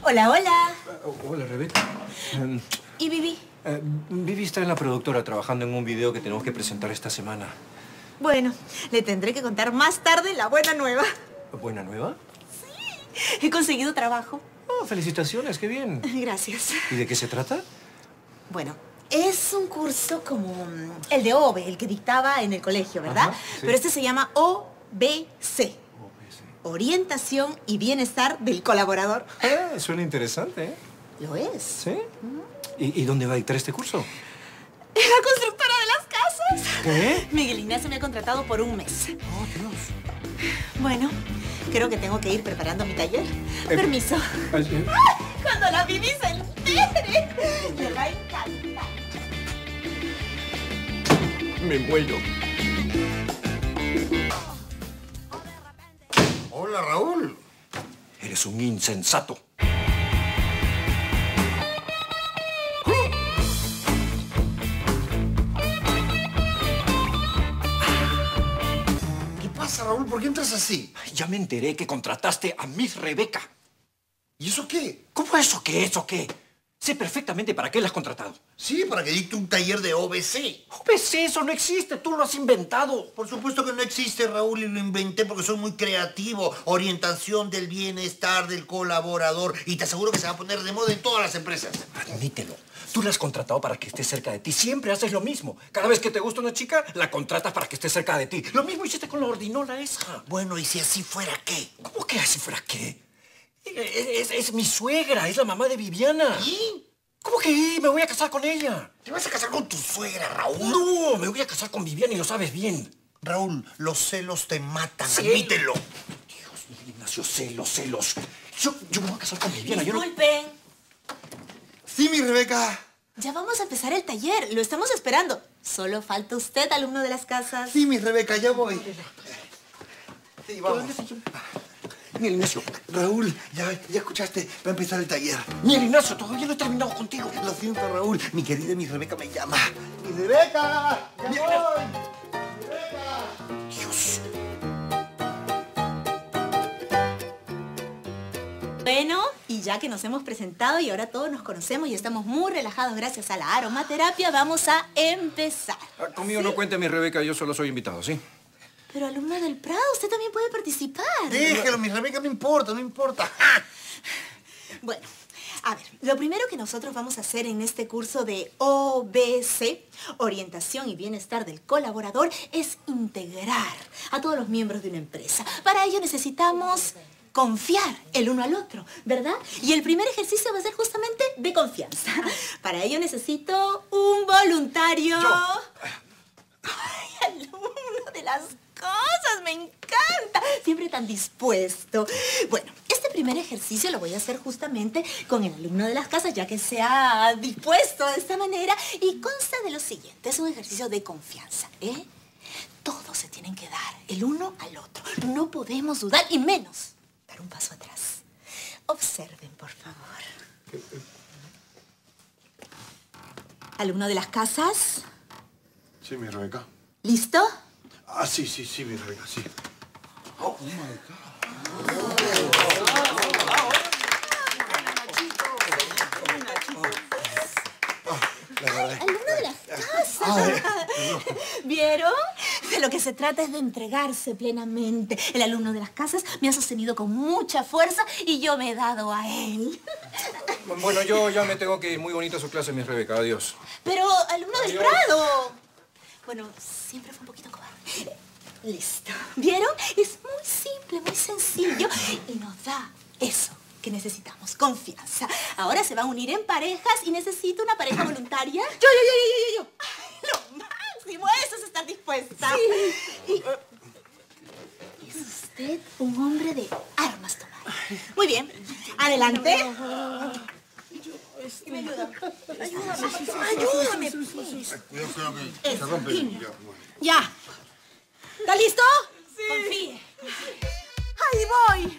Hola, hola. Hola, Rebeca. ¿Y Vivi? Vivi está en la productora trabajando en un video que tenemos que presentar esta semana. Bueno, le tendré que contar más tarde la buena nueva. ¿Buena nueva? Sí, he conseguido trabajo. Oh, felicitaciones, qué bien. Gracias. ¿Y de qué se trata? Bueno, es un curso como el de OBE, el que dictaba en el colegio, ¿verdad? Ajá, sí. Pero este se llama OBC. Orientación y bienestar del colaborador. Ah, suena interesante, ¿eh? Lo es. ¿Sí? ¿Y dónde va a dictar este curso? En la constructora de las casas. ¿Qué? Miguel Ignacio me ha contratado por un mes. Oh, Dios. Bueno, creo que tengo que ir preparando mi taller. Permiso. Cuando la Vivi se entere, le va a encantar. Me muero. Hola, Raúl. Eres un insensato. ¿Qué pasa, Raúl? ¿Por qué entras así? Ya me enteré que contrataste a Miss Rebeca. ¿Y eso qué? ¿Cómo eso qué? ¿Eso qué? Sé perfectamente para qué la has contratado. Sí, para que dicte un taller de OBC. OBC, eso no existe. Tú lo has inventado. Por supuesto que no existe, Raúl, y lo inventé porque soy muy creativo. Orientación del bienestar del colaborador. Y te aseguro que se va a poner de moda en todas las empresas. Admítelo. Tú la has contratado para que esté cerca de ti. Siempre haces lo mismo. Cada vez que te gusta una chica, la contratas para que esté cerca de ti. Lo mismo hiciste con la ordinola esa. Bueno, ¿y si así fuera qué? ¿Cómo que así fuera qué? Es mi suegra, es la mamá de Viviana. ¿Y? ¿Cómo que me voy a casar con ella? ¿Te vas a casar con tu suegra, Raúl? No, me voy a casar con Viviana y lo sabes bien. Raúl, los celos te matan, Sí. admítelo. Dios mío, Ignacio, celos. Yo me voy a casar con Viviana. Yo no... Disculpen. Sí, mi Rebeca. Ya vamos a empezar el taller. Lo estamos esperando. Solo falta usted, alumno de las casas. Sí, mi Rebeca, ya voy. Sí, vamos. Mira, Ignacio. Raúl, ya escuchaste, va a empezar el taller. Mira, Ignacio, todavía no he terminado contigo. Lo siento, Raúl. Mi querida mi Rebeca me llama. ¡Mi Rebeca! ¡Ya voy! ¡Mi Rebeca! Dios. Bueno, y ya que nos hemos presentado y ahora todos nos conocemos y estamos muy relajados gracias a la aromaterapia, vamos a empezar. Conmigo no cuente, mi Rebeca, yo solo soy invitado, ¿sí? Pero alumno del Prado, usted también puede participar. Déjelo, mi Rebeca, no importa, no importa. Bueno, a ver, lo primero que nosotros vamos a hacer en este curso de OBC, Orientación y Bienestar del Colaborador, es integrar a todos los miembros de una empresa. Para ello necesitamos confiar el uno al otro, ¿verdad? Y el primer ejercicio va a ser justamente de confianza. Para ello necesito un voluntario. Yo. ¡Ay, alumno de las cosas! ¡Me encanta! Siempre tan dispuesto. Bueno, este primer ejercicio lo voy a hacer justamente con el alumno de las casas, ya que se ha dispuesto de esta manera. Y consta de lo siguiente, es un ejercicio de confianza, ¿eh? Todos se tienen que dar el uno al otro. No podemos dudar, y menos dar un paso atrás. Observen, por favor. Alumno de las casas, Sí, mi Rebeca. ¿listo? Ah, sí, mi Rebeca, sí. Oh, my God. Alumno de las casas. ¿Vieron? De lo que se trata es de entregarse plenamente. El alumno de las casas me ha sostenido con mucha fuerza y yo me he dado a él. Bueno, yo ya me tengo que ir. Muy bonita su clase, mi Rebeca. Adiós. Pero, alumno del Prado. Bueno, siempre fue un poquito cobarde. Listo. ¿Vieron? Es muy simple, muy sencillo y nos da eso que necesitamos, confianza. Ahora se van a unir en parejas y necesito una pareja voluntaria. Yo. Ay, lo máximo, eso es estar dispuesta. Sí. Y es usted un hombre de armas tomar. Muy bien, adelante. Y me ayuda. Ayúdame. Cuidado que se rompe. Ya. ¿Está listo? Sí. Confíe. Ahí voy.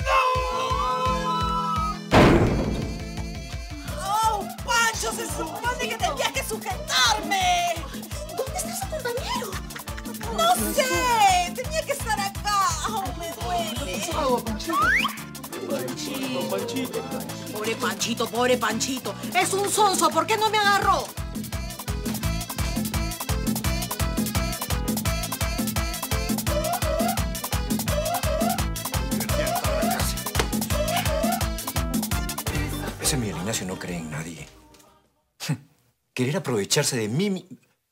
¡Oh, Pancho! Se supone que tenías que sujetarme. ¿Dónde está su compañero? No sé. Tenía que estar acá. ¡Oh, me duele! Panchito. Pobre Panchito, pobre Panchito. Es un sonso, ¿por qué no me agarró? Ese Miguel Ignacio no cree en nadie. Querer aprovecharse de mí...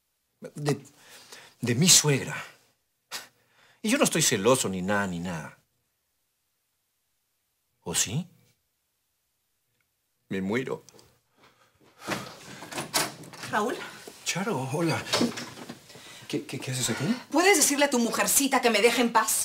de mi suegra. Y yo no estoy celoso ni nada, ni nada. ¿O sí? Me muero. Raúl, Charo, hola. ¿Qué haces aquí? ¿puedes decirle a tu mujercita que me deje en paz?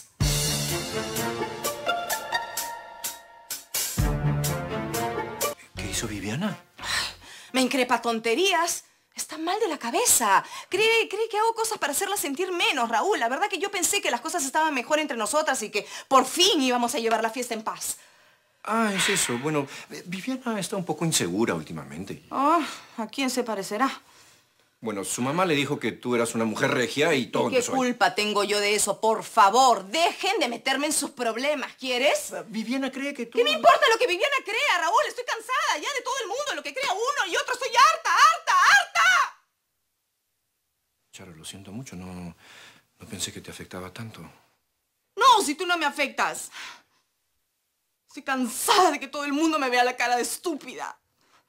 ¿Qué hizo Viviana? Me increpa tonterías. Está mal de la cabeza. Cree que hago cosas para hacerla sentir menos, Raúl. La verdad que yo pensé que las cosas estaban mejor entre nosotras y que por fin íbamos a llevar la fiesta en paz. Ah, es eso. Bueno, Viviana está un poco insegura últimamente. Oh, ¿a quién se parecerá? Bueno, su mamá le dijo que tú eras una mujer regia y todo ¿Qué empezó ahí. culpa tengo yo de eso? Por favor, dejen de meterme en sus problemas, ¿quieres? Viviana cree que tú... ¿Qué me importa lo que Viviana crea, Raúl? Estoy cansada ya de todo el mundo, lo que crea uno y otro. Estoy harta, harta, harta. Charo, lo siento mucho. No pensé que te afectaba tanto. No, si tú no me afectas. Estoy cansada de que todo el mundo me vea la cara de estúpida.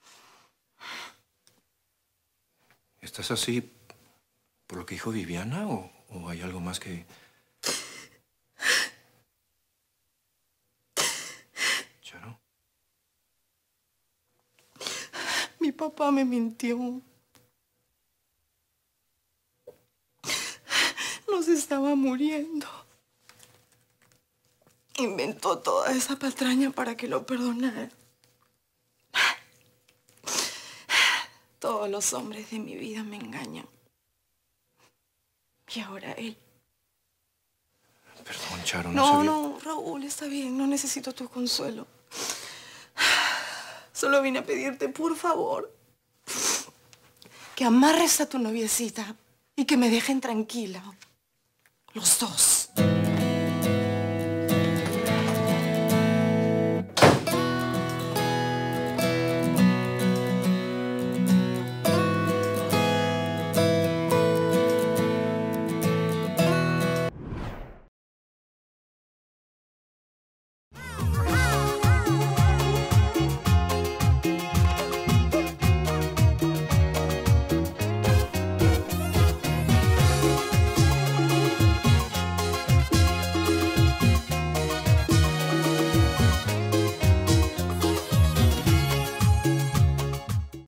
¿Estás así por lo que dijo Viviana o hay algo más que...? Charo. Mi papá me mintió. Nos estaba muriendo. Inventó toda esa patraña para que lo perdonara. Todos los hombres de mi vida me engañan. Y ahora él. Perdón, Charo, No, sabía... no, Raúl, está bien. No necesito tu consuelo. Solo vine a pedirte, por favor, que amarres a tu noviecita y que me dejen tranquila. Los dos.